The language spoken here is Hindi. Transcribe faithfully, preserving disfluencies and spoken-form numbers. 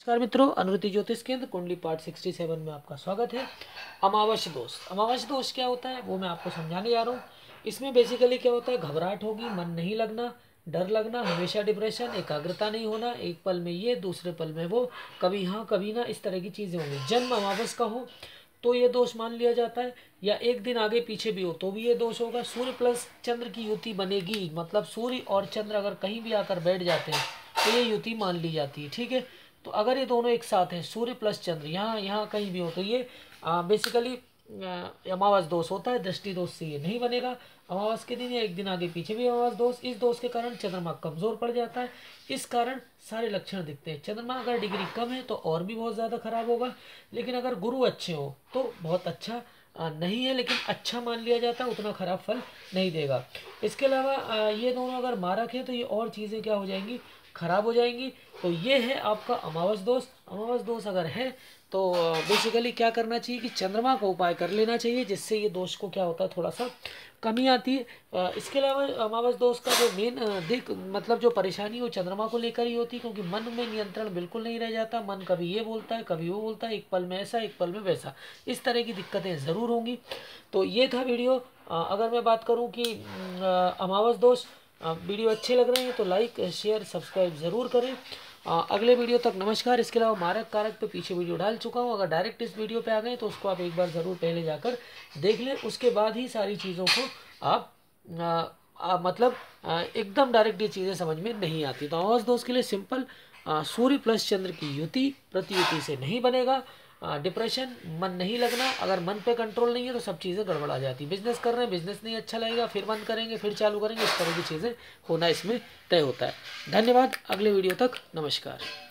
नमस्कार मित्रों, अनुरुति ज्योतिष केंद्र कुंडली पार्ट सड़सठ में आपका स्वागत है। अमावस्या दोष अमावस्या दोष क्या होता है वो मैं आपको समझाने जा रहा हूँ। इसमें बेसिकली क्या होता है, घबराहट होगी, मन नहीं लगना, डर लगना, हमेशा डिप्रेशन, एकाग्रता नहीं होना, एक पल में ये दूसरे पल में वो, कभी हाँ कभी ना, इस तरह की चीज़ें होंगी। जन्म अमावस्या का हो तो ये दोष मान लिया जाता है, या एक दिन आगे पीछे भी हो तो भी ये दोष होगा। सूर्य प्लस चंद्र की युति बनेगी, मतलब सूर्य और चंद्र अगर कहीं भी आकर बैठ जाते हैं तो ये युति मान ली जाती है। ठीक है, तो अगर ये दोनों एक साथ हैं, सूर्य प्लस चंद्र, यहाँ यहाँ कहीं भी हो तो ये बेसिकली अमावस दोष होता है। दृष्टि दोष से ये नहीं बनेगा। अमावस के दिन या एक दिन आगे पीछे भी अमावस दोष, इस दोष के कारण चंद्रमा कमजोर पड़ जाता है। इस कारण सारे लक्षण दिखते हैं। चंद्रमा अगर डिग्री कम है तो और भी बहुत ज़्यादा खराब होगा, लेकिन अगर गुरु अच्छे हो तो बहुत अच्छा नहीं है, लेकिन अच्छा मान लिया जाता है, उतना खराब फल नहीं देगा। इसके अलावा ये दोनों अगर मारक है तो ये और चीज़ें क्या हो जाएंगी, खराब हो जाएंगी। तो ये है आपका अमावस दोष। अमावस दोष अगर है तो बेसिकली क्या करना चाहिए कि चंद्रमा का उपाय कर लेना चाहिए, जिससे ये दोष को क्या होता है, थोड़ा सा कमी आती है। इसके अलावा अमावस दोष का जो मेन दिक मतलब जो परेशानी वो चंद्रमा को लेकर ही होती है, क्योंकि मन में नियंत्रण बिल्कुल नहीं रह जाता। मन कभी ये बोलता है कभी वो बोलता है, एक पल में ऐसा एक पल में वैसा, इस तरह की दिक्कतें ज़रूर होंगी। तो ये था वीडियो। अगर मैं बात करूँ कि अमावस दोष वीडियो अच्छे लग रहे हैं तो लाइक शेयर सब्सक्राइब ज़रूर करें। आ, अगले वीडियो तक नमस्कार। इसके अलावा मारक कारक पे पीछे वीडियो डाल चुका हूँ, अगर डायरेक्ट इस वीडियो पे आ गए तो उसको आप एक बार ज़रूर पहले जाकर देख लें, उसके बाद ही सारी चीज़ों को आप आ, आ, मतलब एकदम डायरेक्ट ये चीज़ें समझ में नहीं आती। तो अमावस दोष के लिए सिंपल, सूर्य प्लस चंद्र की युति प्रतियुति से नहीं बनेगा। डिप्रेशन, मन नहीं लगना, अगर मन पे कंट्रोल नहीं है तो सब चीज़ें गड़बड़ा जाती। बिजनेस कर रहे हैं, बिजनेस नहीं अच्छा लगेगा, फिर बंद करेंगे, फिर चालू करेंगे, इस तरह की चीज़ें होना इसमें तय होता है। धन्यवाद। अगले वीडियो तक नमस्कार।